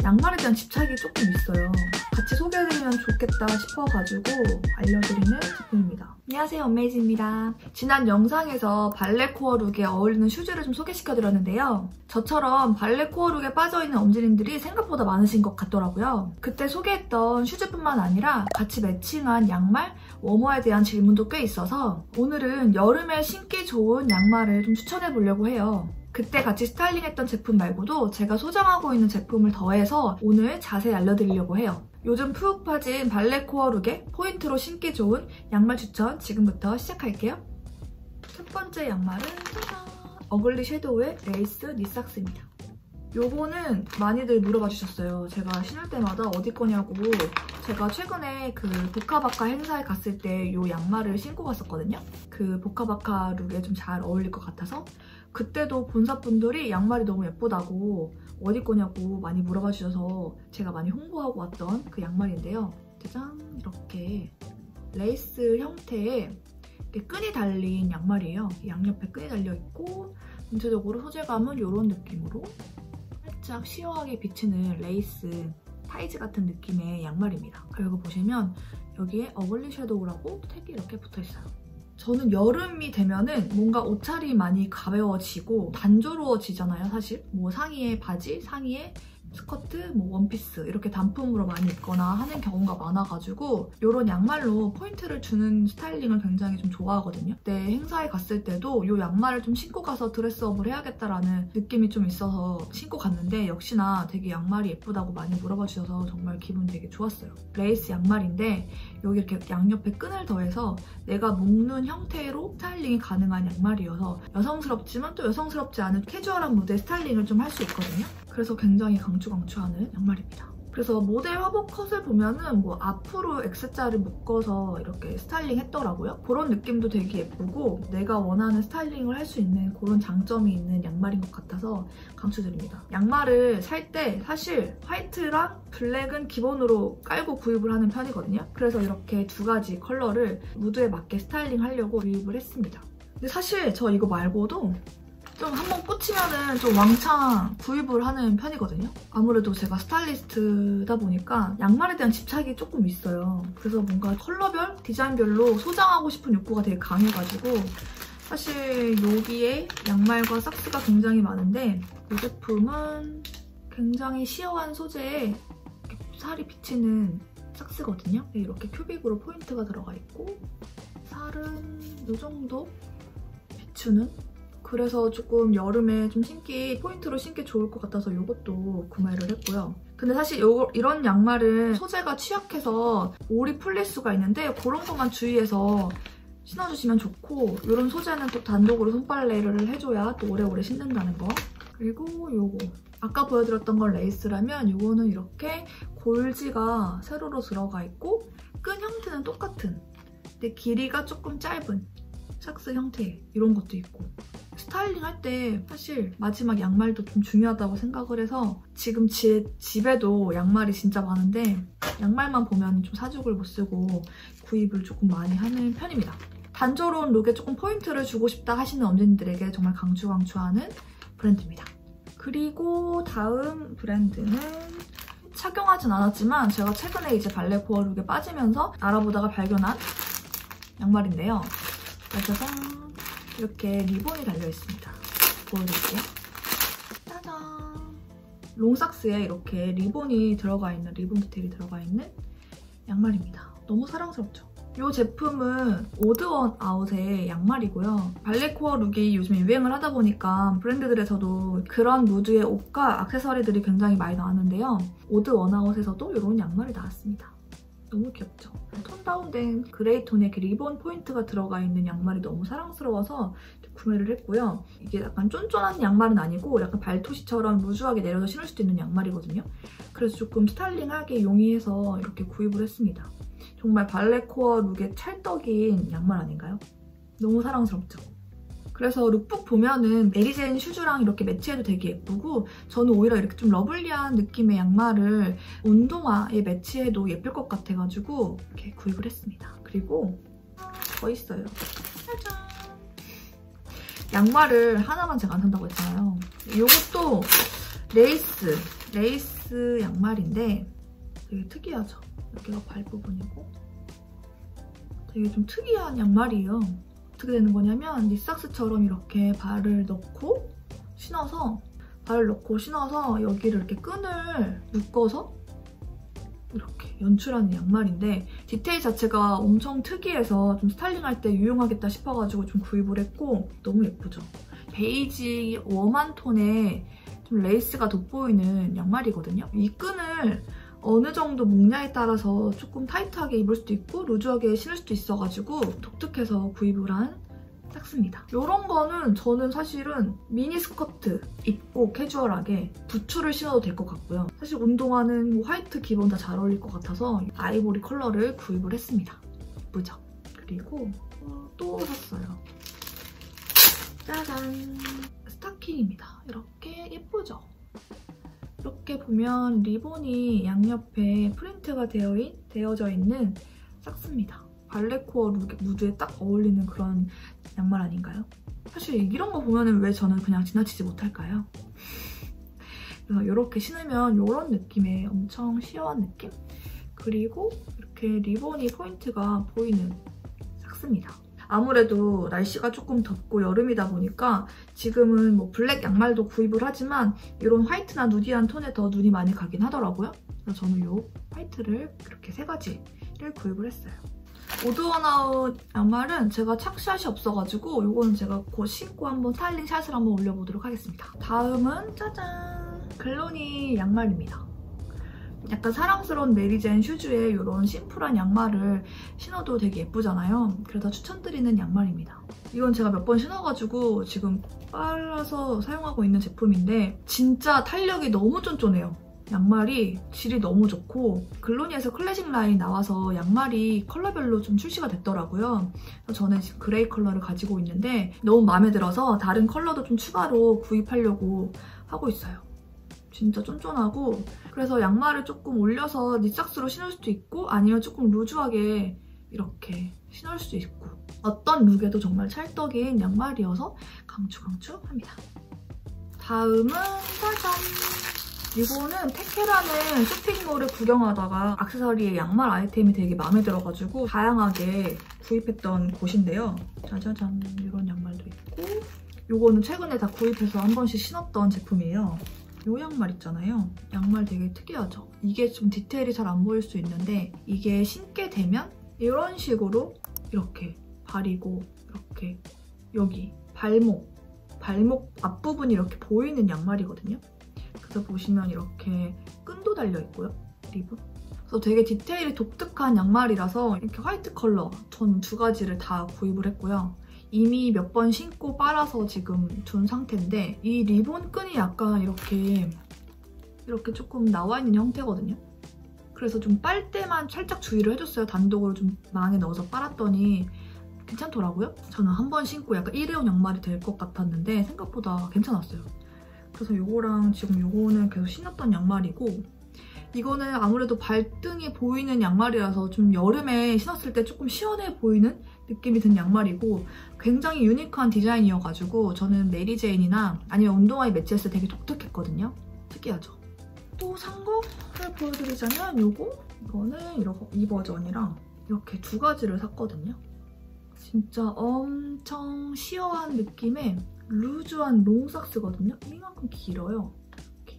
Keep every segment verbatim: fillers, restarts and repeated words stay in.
양말에 대한 집착이 조금 있어요. 같이 소개해드리면 좋겠다 싶어가지고 알려드리는 제품입니다. 안녕하세요, 엄메이즈입니다. 지난 영상에서 발레 코어 룩에 어울리는 슈즈를 좀 소개시켜드렸는데요. 저처럼 발레 코어 룩에 빠져있는 엄지님들이 생각보다 많으신 것 같더라고요. 그때 소개했던 슈즈뿐만 아니라 같이 매칭한 양말, 워머에 대한 질문도 꽤 있어서 오늘은 여름에 신기 좋은 양말을 좀 추천해보려고 해요. 그때 같이 스타일링했던 제품 말고도 제가 소장하고 있는 제품을 더해서 오늘 자세히 알려드리려고 해요. 요즘 푹 빠진 발레 코어 룩에 포인트로 신기 좋은 양말 추천 지금부터 시작할게요. 첫 번째 양말은 짜잔! 어글리 섀도우의 레이스 니삭스입니다. 요거는 많이들 물어봐 주셨어요. 제가 신을 때마다 어디 거냐고. 제가 최근에 그 보카바카 행사에 갔을 때 요 양말을 신고 갔었거든요. 그 보카바카 룩에 좀 잘 어울릴 것 같아서. 그때도 본사분들이 양말이 너무 예쁘다고 어디 거냐고 많이 물어봐 주셔서 제가 많이 홍보하고 왔던 그 양말인데요. 짜잔! 이렇게 레이스 형태의 끈이 달린 양말이에요. 양옆에 끈이 달려있고 전체적으로 소재감은 이런 느낌으로 살짝 시어하게 비치는 레이스 타이즈 같은 느낌의 양말입니다. 그리고 보시면 여기에 어글리 섀도우라고 택이 이렇게 붙어있어요. 저는 여름이 되면은 뭔가 옷차림이 많이 가벼워지고 단조로워지잖아요, 사실. 뭐 상의에 바지, 상의에 스커트, 뭐 원피스 이렇게 단품으로 많이 입거나 하는 경우가 많아가지고 이런 양말로 포인트를 주는 스타일링을 굉장히 좀 좋아하거든요. 그때 행사에 갔을 때도 이 양말을 좀 신고 가서 드레스업을 해야겠다라는 느낌이 좀 있어서 신고 갔는데 역시나 되게 양말이 예쁘다고 많이 물어봐 주셔서 정말 기분 되게 좋았어요. 레이스 양말인데 여기 이렇게 양옆에 끈을 더해서 내가 묶는 형태로 스타일링이 가능한 양말이어서 여성스럽지만 또 여성스럽지 않은 캐주얼한 무대 스타일링을 좀 할 수 있거든요. 그래서 굉장히 강추강추하는 양말입니다. 그래서 모델 화보 컷을 보면은 뭐 앞으로 X자를 묶어서 이렇게 스타일링 했더라고요. 그런 느낌도 되게 예쁘고 내가 원하는 스타일링을 할 수 있는 그런 장점이 있는 양말인 것 같아서 강추드립니다. 양말을 살 때 사실 화이트랑 블랙은 기본으로 깔고 구입을 하는 편이거든요. 그래서 이렇게 두 가지 컬러를 무드에 맞게 스타일링 하려고 구입을 했습니다. 근데 사실 저 이거 말고도 좀 한번 꽂히면은 좀 왕창 구입을 하는 편이거든요. 아무래도 제가 스타일리스트다 보니까 양말에 대한 집착이 조금 있어요. 그래서 뭔가 컬러별, 디자인별로 소장하고 싶은 욕구가 되게 강해가지고 사실 여기에 양말과 삭스가 굉장히 많은데 이 제품은 굉장히 시어한 소재에 살이 비치는 삭스거든요. 이렇게 큐빅으로 포인트가 들어가 있고 살은 이 정도 비추는? 그래서 조금 여름에 좀 신기, 포인트로 신기 좋을 것 같아서 이것도 구매를 했고요. 근데 사실 요, 이런 양말은 소재가 취약해서 올이 풀릴 수가 있는데 그런 것만 주의해서 신어주시면 좋고 이런 소재는 또 단독으로 손빨래를 해줘야 또 오래오래 신는다는 거. 그리고 요거. 아까 보여드렸던 건 레이스라면 이거는 이렇게 골지가 세로로 들어가 있고 끈 형태는 똑같은 근데 길이가 조금 짧은 삭스 형태 이런 것도 있고 스타일링 할 때 사실 마지막 양말도 좀 중요하다고 생각을 해서 지금 제 집에도 양말이 진짜 많은데 양말만 보면 좀 사죽을 못 쓰고 구입을 조금 많이 하는 편입니다. 단조로운 룩에 조금 포인트를 주고 싶다 하시는 엄지님들에게 정말 강추 강추하는 브랜드입니다. 그리고 다음 브랜드는 착용하진 않았지만 제가 최근에 이제 발레 코어 룩에 빠지면서 알아보다가 발견한 양말인데요. 짜잔! 이렇게 리본이 달려있습니다. 보여드릴게요. 짜잔! 롱삭스에 이렇게 리본이 들어가 있는, 리본 디테일이 들어가 있는 양말입니다. 너무 사랑스럽죠? 이 제품은 오드원 아웃의 양말이고요. 발레 코어 룩이 요즘 유행을 하다 보니까 브랜드들에서도 그런 무드의 옷과 액세서리들이 굉장히 많이 나왔는데요. 오드원 아웃에서도 이런 양말이 나왔습니다. 너무 귀엽죠? 톤 다운된 그레이 톤에 이렇게 리본 포인트가 들어가 있는 양말이 너무 사랑스러워서 구매를 했고요. 이게 약간 쫀쫀한 양말은 아니고 약간 발토시처럼 루즈하게 내려서 신을 수도 있는 양말이거든요. 그래서 조금 스타일링하게 용이해서 이렇게 구입을 했습니다. 정말 발레 코어 룩의 찰떡인 양말 아닌가요? 너무 사랑스럽죠? 그래서 룩북 보면은 메리제인 슈즈랑 이렇게 매치해도 되게 예쁘고 저는 오히려 이렇게 좀 러블리한 느낌의 양말을 운동화에 매치해도 예쁠 것 같아가지고 이렇게 구입을 했습니다. 그리고 더 있어요. 짜잔! 양말을 하나만 제가 안 산다고 했잖아요. 이것도 레이스, 레이스 닉삭스 양말인데 되게 특이하죠? 여기가 발 부분이고 되게 좀 특이한 양말이에요. 어떻게 되는 거냐면 닉삭스처럼 이렇게 발을 넣고 신어서 발을 넣고 신어서 여기를 이렇게 끈을 묶어서 이렇게 연출하는 양말인데 디테일 자체가 엄청 특이해서 좀 스타일링할 때 유용하겠다 싶어가지고 좀 구입을 했고 너무 예쁘죠? 베이지 웜한 톤에 좀 레이스가 돋보이는 양말이거든요. 이 끈을 어느 정도 묶냐에 따라서 조금 타이트하게 입을 수도 있고 루즈하게 신을 수도 있어가지고 독특해서 구입을 한 삭스입니다. 이런 거는 저는 사실은 미니 스커트 입고 캐주얼하게 부츠를 신어도 될 것 같고요. 사실 운동화는 뭐 화이트 기본 다 잘 어울릴 것 같아서 아이보리 컬러를 구입을 했습니다. 예쁘죠? 그리고 어, 또 샀어요. 짜잔! 스타킹입니다. 이렇게 예쁘죠? 이렇게 보면 리본이 양옆에 프린트가 되어 있, 되어져 있는 삭스입니다. 발레코어 룩, 무드에 딱 어울리는 그런 양말 아닌가요? 사실 이런 거 보면 왜 저는 그냥 지나치지 못할까요? 그래서 이렇게 신으면 이런 느낌의 엄청 시어한 느낌? 그리고 이렇게 리본이 포인트가 보이는 삭스입니다. 아무래도 날씨가 조금 덥고 여름이다 보니까 지금은 뭐 블랙 양말도 구입을 하지만 이런 화이트나 누디한 톤에 더 눈이 많이 가긴 하더라고요. 그래서 저는 이 화이트를 이렇게 세 가지를 구입을 했어요. 오드원아웃 양말은 제가 착샷이 없어가지고 이거는 제가 곧 신고 한번 스타일링 샷을 한번 올려보도록 하겠습니다. 다음은 짜잔! 글로니 양말입니다. 약간 사랑스러운 메리제인 슈즈에 이런 심플한 양말을 신어도 되게 예쁘잖아요. 그래서 추천드리는 양말입니다. 이건 제가 몇 번 신어가지고 지금 빨아서 사용하고 있는 제품인데 진짜 탄력이 너무 쫀쫀해요. 양말이 질이 너무 좋고 글로니에서 클래식 라인 나와서 양말이 컬러별로 좀 출시가 됐더라고요. 그래서 저는 지금 그레이 컬러를 가지고 있는데 너무 마음에 들어서 다른 컬러도 좀 추가로 구입하려고 하고 있어요. 진짜 쫀쫀하고 그래서 양말을 조금 올려서 닉삭스로 신을 수도 있고 아니면 조금 루즈하게 이렇게 신을 수도 있고 어떤 룩에도 정말 찰떡인 양말이어서 강추 강추합니다. 다음은 짜잔! 이거는 테케라는 쇼핑몰을 구경하다가 액세서리에 양말 아이템이 되게 마음에 들어가지고 다양하게 구입했던 곳인데요. 짜자잔! 이런 양말도 있고 이거는 최근에 다 구입해서 한 번씩 신었던 제품이에요. 이 양말 있잖아요. 양말 되게 특이하죠? 이게 좀 디테일이 잘 안 보일 수 있는데 이게 신게 되면 이런 식으로 이렇게 발이고 이렇게 여기 발목, 발목 앞부분이 이렇게 보이는 양말이거든요. 그래서 보시면 이렇게 끈도 달려있고요. 리본. 그래서 되게 디테일이 독특한 양말이라서 이렇게 화이트 컬러 전 두 가지를 다 구입을 했고요. 이미 몇 번 신고 빨아서 지금 둔 상태인데 이 리본 끈이 약간 이렇게 이렇게 조금 나와 있는 형태거든요. 그래서 좀 빨 때만 살짝 주의를 해줬어요. 단독으로 좀 망에 넣어서 빨았더니 괜찮더라고요. 저는 한 번 신고 약간 일회용 양말이 될 것 같았는데 생각보다 괜찮았어요. 그래서 이거랑 지금 이거는 계속 신었던 양말이고 이거는 아무래도 발등이 보이는 양말이라서 좀 여름에 신었을 때 조금 시원해 보이는 느낌이 든 양말이고 굉장히 유니크한 디자인이어가지고 저는 메리제인이나 아니면 운동화에 매치했을 때 되게 독특했거든요. 특이하죠? 또 산 거를 보여드리자면 이거? 이거는 이렇게 이 버전이랑 이렇게 두 가지를 샀거든요. 진짜 엄청 시어한 느낌의 루즈한 롱삭스거든요. 이만큼 길어요. 이렇게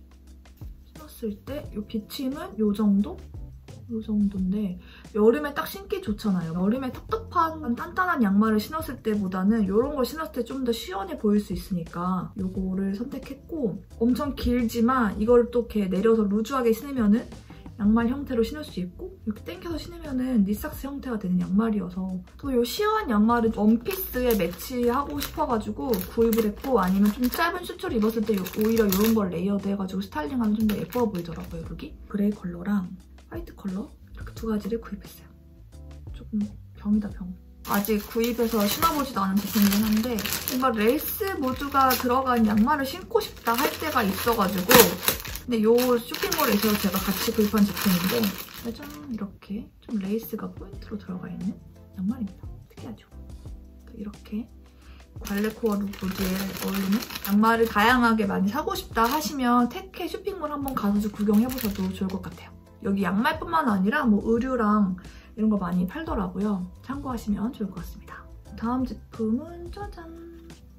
신었을 때 이 비침은 이 정도? 이 정도인데 여름에 딱 신기 좋잖아요. 여름에 텁텁한 단단한 양말을 신었을 때보다는 이런 걸 신었을 때 좀 더 시원해 보일 수 있으니까 이거를 선택했고 엄청 길지만 이걸 또 이렇게 내려서 루즈하게 신으면은 양말 형태로 신을 수 있고 이렇게 당겨서 신으면은 닉삭스 형태가 되는 양말이어서 또 이 시어한 양말은 원피스에 매치하고 싶어가지고 구입을 했고 아니면 좀 짧은 슈트를 입었을 때 오히려 이런 걸 레이어드 해가지고 스타일링하면 좀 더 예뻐 보이더라고요, 룩이. 그레이 컬러랑 화이트 컬러 이렇게 두 가지를 구입했어요. 조금 병이다, 병. 아직 구입해서 신어보지도 않은 제품이긴 한데 뭔가 레이스 모드가 들어간 양말을 신고 싶다 할 때가 있어가지고 근데 이 쇼핑몰에서 제가 같이 구입한 제품인데 짜잔! 이렇게 좀 레이스가 포인트로 들어가 있는 양말입니다. 특이하죠? 이렇게 발레코어 룩 보드에 어울리는 양말을 다양하게 많이 사고 싶다 하시면 테케 쇼핑몰 한번 가서 구경해보셔도 좋을 것 같아요. 여기 양말뿐만 아니라 뭐 의류랑 이런 거 많이 팔더라고요. 참고하시면 좋을 것 같습니다. 다음 제품은 짜잔!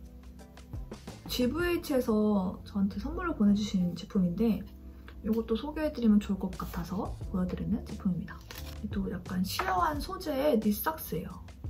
지브이에이치에서 저한테 선물로 보내주신 제품인데 이것도 소개해드리면 좋을 것 같아서 보여드리는 제품입니다. 또 약간 시어한 소재의 니삭스예요.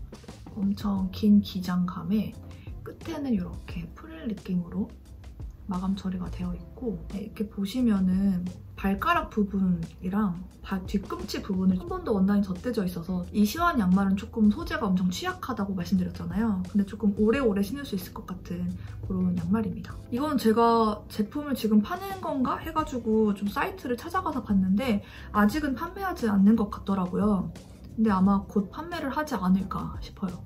엄청 긴 기장감에 끝에는 이렇게 프릴 느낌으로 마감 처리가 되어 있고 이렇게 보시면은 발가락 부분이랑 발 뒤꿈치 부분을 한 번도 원단이 덧대져 있어서 이 시어한 양말은 조금 소재가 엄청 취약하다고 말씀드렸잖아요. 근데 조금 오래오래 신을 수 있을 것 같은 그런 양말입니다. 이건 제가 제품을 지금 파는 건가 해가지고 좀 사이트를 찾아가서 봤는데 아직은 판매하지 않는 것 같더라고요. 근데 아마 곧 판매를 하지 않을까 싶어요.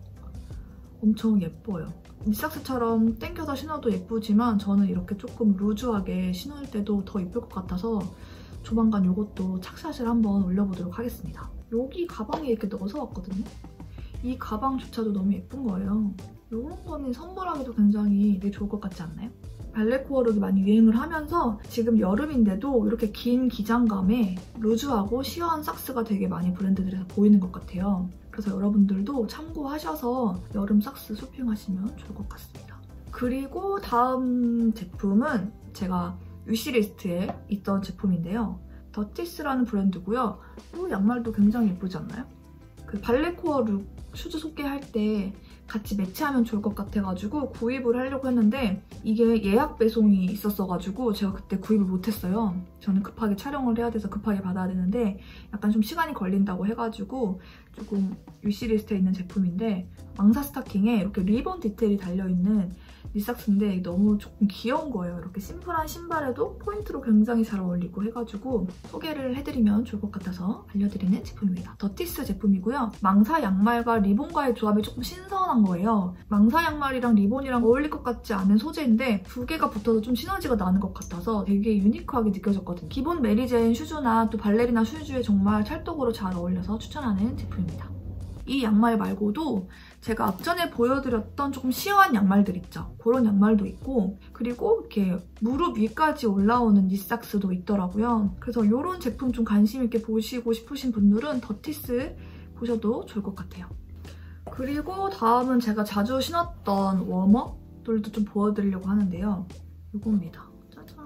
엄청 예뻐요. 니삭스처럼 당겨서 신어도 예쁘지만 저는 이렇게 조금 루즈하게 신을 때도 더 예쁠 것 같아서 조만간 이것도 착샷을 한번 올려보도록 하겠습니다. 여기 가방에 이렇게 넣어서 왔거든요. 이 가방조차도 너무 예쁜 거예요. 이런 거는 선물하기도 굉장히 되게 좋을 것 같지 않나요? 발레코어 룩이 많이 유행을 하면서 지금 여름인데도 이렇게 긴 기장감에 루즈하고 시어한 삭스가 되게 많이 브랜드들에서 보이는 것 같아요. 그래서 여러분들도 참고하셔서 여름 삭스 쇼핑하시면 좋을 것 같습니다. 그리고 다음 제품은 제가 위시리스트에 있던 제품인데요. 더티스라는 브랜드고요. 이 양말도 굉장히 예쁘지 않나요? 그 발레코어 룩 슈즈 소개할 때 같이 매치하면 좋을 것 같아가지고 구입을 하려고 했는데 이게 예약 배송이 있었어가지고 제가 그때 구입을 못했어요. 저는 급하게 촬영을 해야 돼서 급하게 받아야 되는데 약간 좀 시간이 걸린다고 해가지고 조금 위시리스트에 있는 제품인데 망사 스타킹에 이렇게 리본 디테일이 달려있는 니삭스인데 너무 조금 귀여운 거예요. 이렇게 심플한 신발에도 포인트로 굉장히 잘 어울리고 해가지고 소개를 해드리면 좋을 것 같아서 알려드리는 제품입니다. 더티스 제품이고요. 망사 양말과 리본과의 조합이 조금 신선한 거예요. 망사 양말이랑 리본이랑 어울릴 것 같지 않은 소재인데 두 개가 붙어서 좀 시너지가 나는 것 같아서 되게 유니크하게 느껴졌거든요. 기본 메리제인 슈즈나 또 발레리나 슈즈에 정말 찰떡으로 잘 어울려서 추천하는 제품입니다. 이 양말 말고도 제가 앞전에 보여드렸던 조금 시어한 양말들 있죠. 그런 양말도 있고 그리고 이렇게 무릎 위까지 올라오는 니삭스도 있더라고요. 그래서 이런 제품 좀 관심 있게 보시고 싶으신 분들은 더티스 보셔도 좋을 것 같아요. 그리고 다음은 제가 자주 신었던 워머들도 좀 보여드리려고 하는데요. 이겁니다. 짜잔!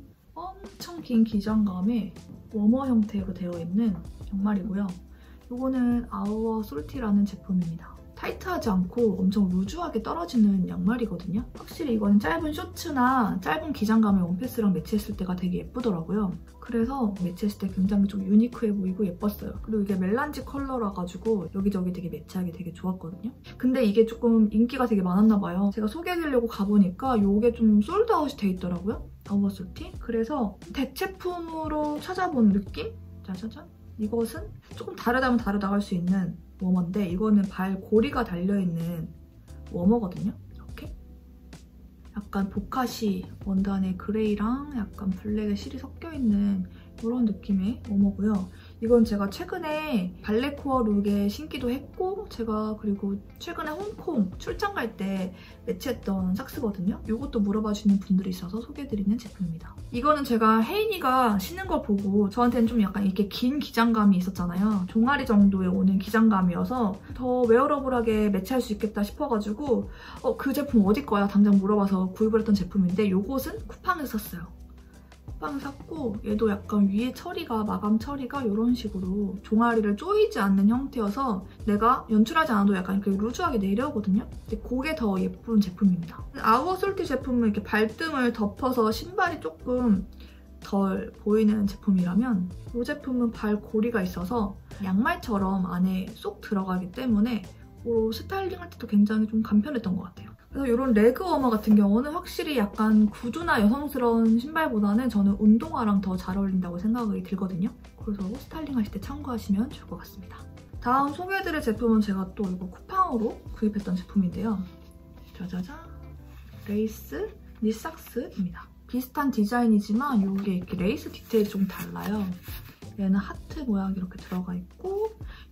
엄청 긴 기장감에 워머 형태로 되어 있는 양말이고요. 이거는 아우어 솔티라는 제품입니다. 타이트하지 않고 엄청 루즈하게 떨어지는 양말이거든요. 확실히 이거는 짧은 쇼츠나 짧은 기장감의 원피스랑 매치했을 때가 되게 예쁘더라고요. 그래서 매치했을 때 굉장히 좀 유니크해 보이고 예뻤어요. 그리고 이게 멜란지 컬러라 가지고 여기저기 되게 매치하기 되게 좋았거든요. 근데 이게 조금 인기가 되게 많았나 봐요. 제가 소개해드리려고 가보니까 이게 좀 솔드아웃이 돼 있더라고요. 아우어 솔티. 그래서 대체품으로 찾아본 느낌? 짜자잔. 이것은 조금 다르다면 다르다 할 수 있는 워머인데 이거는 발 고리가 달려있는 워머거든요. 이렇게 약간 보카시 원단에 그레이랑 약간 블랙의 실이 섞여있는 이런 느낌의 워머고요. 이건 제가 최근에 발레코어 룩에 신기도 했고 제가 그리고 최근에 홍콩 출장 갈 때 매치했던 삭스거든요. 이것도 물어봐 주시는 분들이 있어서 소개해드리는 제품입니다. 이거는 제가 혜인이가 신은 걸 보고 저한테는 좀 약간 이렇게 긴 기장감이 있었잖아요. 종아리 정도에 오는 기장감이어서 더 웨어러블하게 매치할 수 있겠다 싶어가지고 어, 그 제품 어디 거야? 당장 물어봐서 구입을 했던 제품인데 이것은 쿠팡에서 샀어요. 쿠팡을 샀고 얘도 약간 위에 처리가 마감 처리가 이런 식으로 종아리를 조이지 않는 형태여서 내가 연출하지 않아도 약간 이렇게 루즈하게 내려오거든요. 근데 그게 더 예쁜 제품입니다. 아우어 솔티 제품은 이렇게 발등을 덮어서 신발이 조금 덜 보이는 제품이라면 이 제품은 발 고리가 있어서 양말처럼 안에 쏙 들어가기 때문에 스타일링할 때도 굉장히 좀 간편했던 것 같아요. 그래서 이런 레그 워머 같은 경우는 확실히 약간 구두나 여성스러운 신발보다는 저는 운동화랑 더 잘 어울린다고 생각이 들거든요. 그래서 스타일링 하실 때 참고하시면 좋을 것 같습니다. 다음 소개해드릴 제품은 제가 또 이거 쿠팡으로 구입했던 제품인데요. 짜자잔! 레이스 니삭스입니다. 비슷한 디자인이지만 이게 이렇게 레이스 디테일이 좀 달라요. 얘는 하트 모양이 이렇게 들어가 있고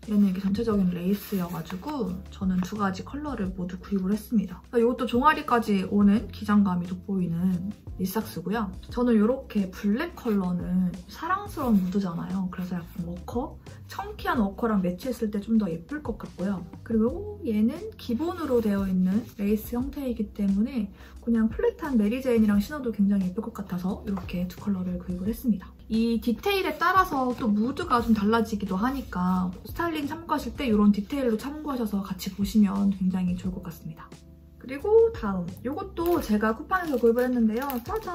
얘는 이게 전체적인 레이스여가지고 저는 두 가지 컬러를 모두 구입을 했습니다. 이것도 종아리까지 오는 기장감이 돋보이는 니삭스고요. 저는 이렇게 블랙 컬러는 사랑스러운 무드잖아요. 그래서 약간 워커? 청키한 워커랑 매치했을 때 좀 더 예쁠 것 같고요. 그리고 얘는 기본으로 되어 있는 레이스 형태이기 때문에 그냥 플랫한 메리제인이랑 신어도 굉장히 예쁠 것 같아서 이렇게 두 컬러를 구입을 했습니다. 이 디테일에 따라서 또 무드가 좀 달라지기도 하니까 스타일링 참고하실 때 이런 디테일로 참고하셔서 같이 보시면 굉장히 좋을 것 같습니다. 그리고 다음, 이것도 제가 쿠팡에서 구입을 했는데요. 짜잔!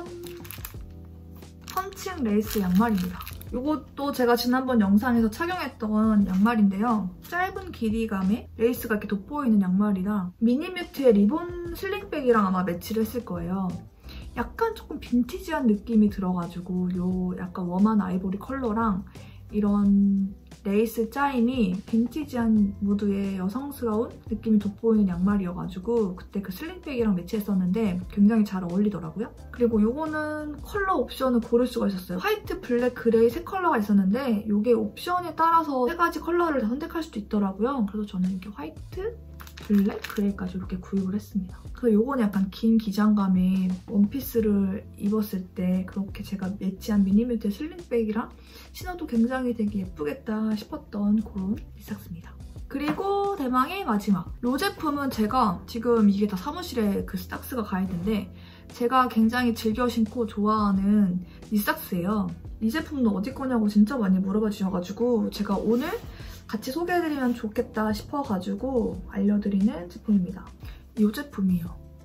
펀칭 레이스 양말입니다. 이것도 제가 지난번 영상에서 착용했던 양말인데요. 짧은 길이감에 레이스가 이렇게 돋보이는 양말이라 미니뮤트의 리본 슬링백이랑 아마 매치를 했을 거예요. 약간 조금 빈티지한 느낌이 들어가지고 요 약간 웜한 아이보리 컬러랑 이런 레이스 짜임이 빈티지한 무드의 여성스러운 느낌이 돋보이는 양말이어가지고 그때 그 슬링백이랑 매치했었는데 굉장히 잘 어울리더라고요. 그리고 요거는 컬러 옵션을 고를 수가 있었어요. 화이트, 블랙, 그레이 세 컬러가 있었는데 이게 옵션에 따라서 세 가지 컬러를 다 선택할 수도 있더라고요. 그래서 저는 이렇게 화이트, 블랙, 그레이까지 이렇게 구입을 했습니다. 그래서 요거는 약간 긴 기장감에 원피스를 입었을 때 그렇게 제가 매치한 미니뮤트의 슬링백이랑 신어도 굉장히 되게 예쁘겠다 싶었던 그런 니삭스입니다. 그리고 대망의 마지막! 이 제품은 제가 지금 이게 다 사무실에 그 스탁스가 가 있는데 제가 굉장히 즐겨 신고 좋아하는 니삭스예요. 이 제품도 어디 거냐고 진짜 많이 물어봐 주셔가지고 제가 오늘 같이 소개해드리면 좋겠다 싶어가지고 알려드리는 제품입니다. 이 제품이에요.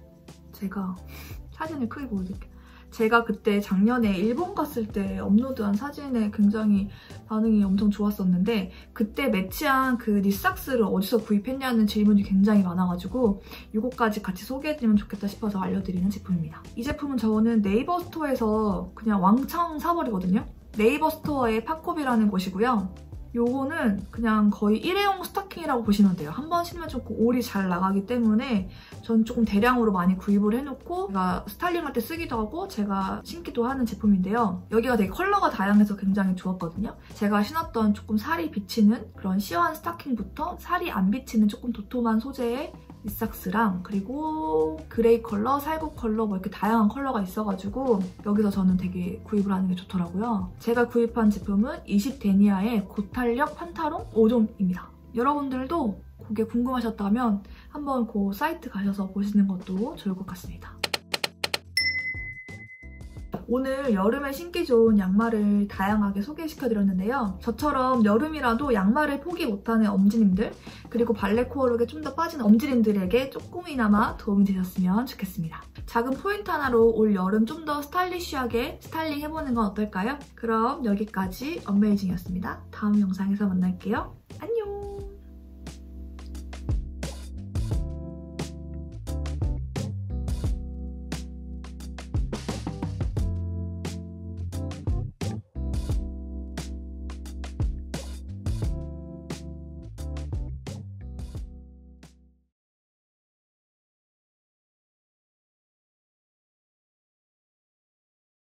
제가 사진을 크게 보여드릴게요. 제가 그때 작년에 일본 갔을 때 업로드한 사진에 굉장히 반응이 엄청 좋았었는데 그때 매치한 그 니삭스를 어디서 구입했냐는 질문이 굉장히 많아가지고 이거까지 같이 소개해드리면 좋겠다 싶어서 알려드리는 제품입니다. 이 제품은 저는 네이버 스토어에서 그냥 왕창 사버리거든요. 네이버 스토어의 팝컵이라는 곳이고요. 요거는 그냥 거의 일회용 스타킹이라고 보시면 돼요. 한 번 신으면 조금 올이 잘 나가기 때문에 전 조금 대량으로 많이 구입을 해놓고 제가 스타일링할 때 쓰기도 하고 제가 신기도 하는 제품인데요. 여기가 되게 컬러가 다양해서 굉장히 좋았거든요. 제가 신었던 조금 살이 비치는 그런 시원 스타킹부터 살이 안 비치는 조금 도톰한 소재의 니삭스랑 그리고 그레이 컬러, 살구 컬러 뭐 이렇게 다양한 컬러가 있어가지고 여기서 저는 되게 구입을 하는 게 좋더라고요. 제가 구입한 제품은 이십 데니아의 고탄력 판타롱 오 종입니다. 여러분들도 그게 궁금하셨다면 한번 그 사이트 가셔서 보시는 것도 좋을 것 같습니다. 오늘 여름에 신기 좋은 양말을 다양하게 소개시켜드렸는데요. 저처럼 여름이라도 양말을 포기 못하는 엄지님들 그리고 발레 코어룩에 좀 더 빠진 엄지님들에게 조금이나마 도움이 되셨으면 좋겠습니다. 작은 포인트 하나로 올 여름 좀 더 스타일리쉬하게 스타일링 해보는 건 어떨까요? 그럼 여기까지 어메이징이었습니다. 다음 영상에서 만날게요. 안녕!